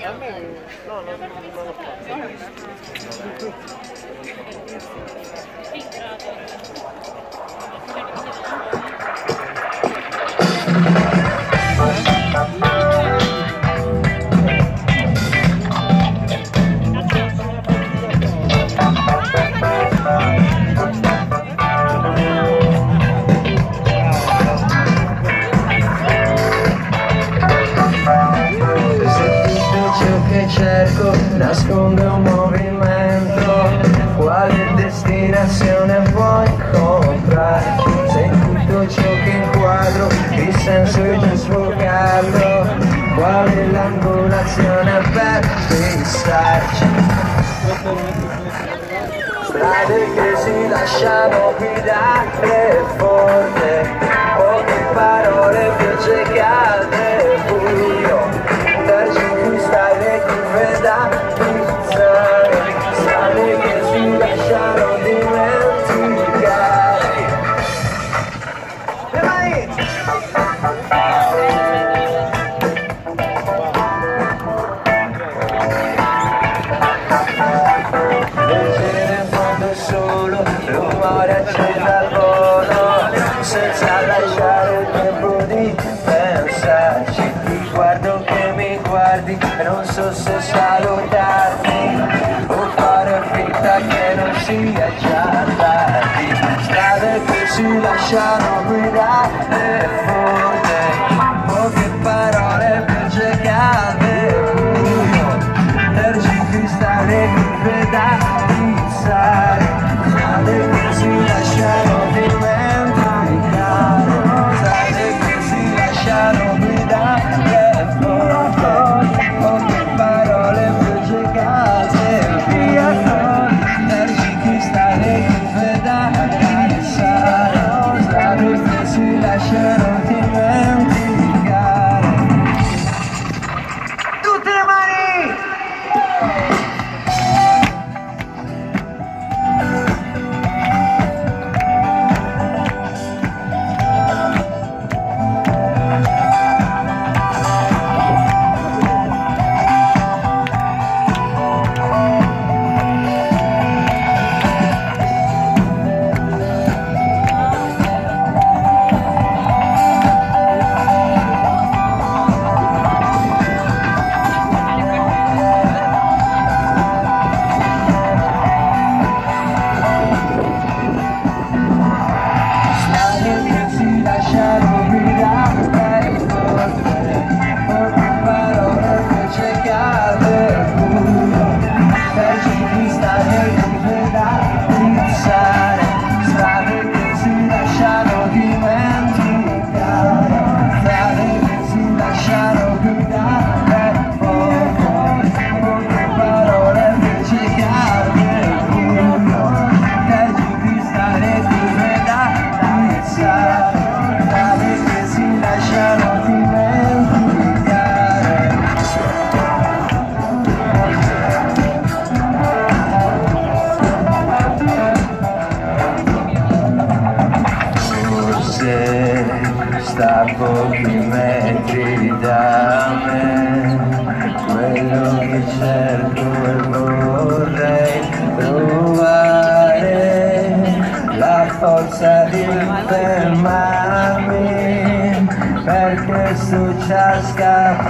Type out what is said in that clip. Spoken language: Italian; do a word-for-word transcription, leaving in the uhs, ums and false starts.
No, no, non l'ho cerco, nasconde un movimento, quale destinazione vuoi comprare? Sei tutto ciò che inquadro, il senso è già sfocato, quale l'angolazione per fissarci? Strade che si lasciano guidare forte, poche parole, piogge calde, buio. Strade da pizzare, strade che si lasciano dimenticare. Le mani! Leggere quando è solo, rumore acceso al volo, senza lasciare il tempo di pensarci. Ti guardo che mi guardi e non so se salutarti o fare finta che non sia già tardi. Strade che si lasciano guidare forte, poche parole per cercare buio, tergi cristalli che da pizzare. Strade che si lasciano dimenticare, strade che si lasciano guidare forte, poche parole per cercare via, tergi cristalli che da pizzare. Strade che si lasciano dimenticare. Tutte le mani! Sta a pochi metri da me, quello che cerco e vorrei trovare la forza di fermarmi, perché sto già scappando.